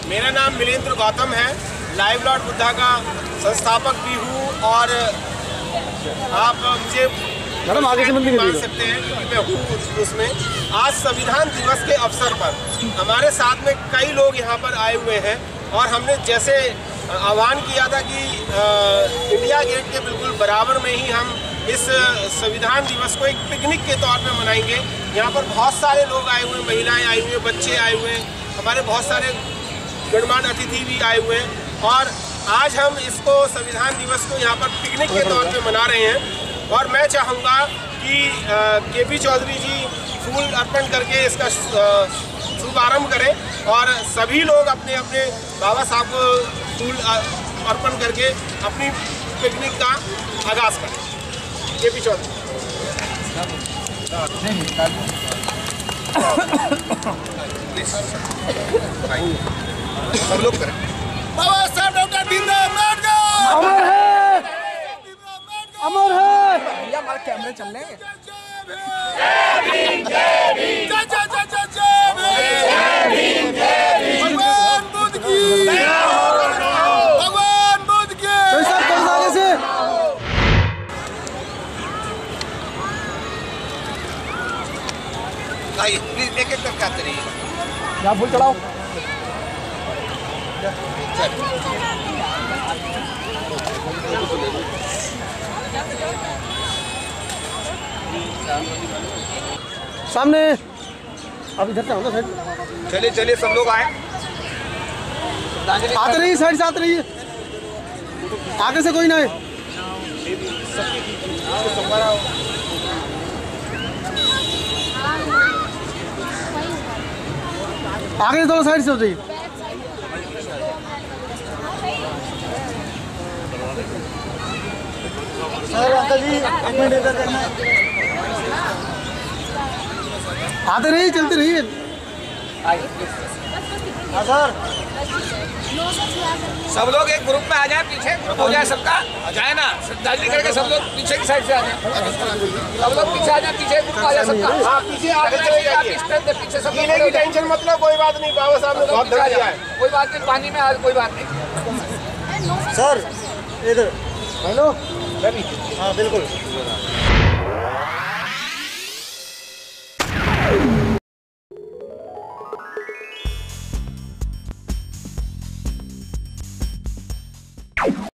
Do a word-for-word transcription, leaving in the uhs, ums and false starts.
मेरा नाम मिलेंद्र गौतम है, लाइव लॉर्ड बुद्धा का संस्थापक भी हूँ और आप मुझे मैडम आगे से मान सकते हैं क्योंकि मैं हूँ उसमें। आज संविधान दिवस के अवसर पर हमारे साथ में कई लोग यहाँ पर आए हुए हैं और हमने जैसे आह्वान किया था कि आ, इंडिया गेट के बिल्कुल बराबर में ही हम इस संविधान दिवस को एक पिकनिक के तौर पे मनाएंगे। यहाँ पर बहुत सारे लोग आए हुए हैं, महिलाएं आई हुई हैं, बच्चे आए हुए हैं, हमारे बहुत सारे गणमान्य अतिथि भी आए हुए हैं और आज हम इसको संविधान दिवस को यहाँ पर पिकनिक के तौर पे मना रहे हैं। और मैं चाहूँगा कि के पी चौधरी जी फूल अर्पण करके इसका शुभारंभ करें और सभी लोग अपने अपने बाबा साहब को फूल अर्पण करके अपनी पिकनिक का आगाज़ करें। के पी चौधरी सब लोग करें। बाबा साहब डॉक्टर भीमराव अम्बेडकर अमर है, अमर है। भैया हमारे कैमरे चल रहे हैं। भगवान बुद्ध की, भगवान बुद्ध की। आइए प्लीज एक एक करके आते रहिए। यहाँ फूल चढ़ाओ। सामने अब इधर से होगा साइड। चलिए चलिए सब लोग आए, आते रहिए, साइड से आते रहिए, आगे से कोई ना है। आगे से थोड़ा साइड से हो जाइए। सर अंकल जी एक मिनट इधर करना है। आते रहिए, चलते रहिए। हाँ सर, सब लोग एक ग्रुप में आ जाए, पीछे ग्रुप हो जाए सबका, आ जाए ना श्रद्धांजलि करके सब लोग पीछे की साइड से आ जाए। सब लोग पीछे आ जाए, पीछे ग्रुप आ जाए सबका। हाँ पीछे आगे चले जाइए, पीछे सब पीने की टेंशन मतलब कोई बात नहीं, बाबा साहब ने बहुत धर दिया है। कोई बात नहीं, पानी में आज कोई बात नहीं। सर इधर हेलो रवि। हाँ बिल्कुल।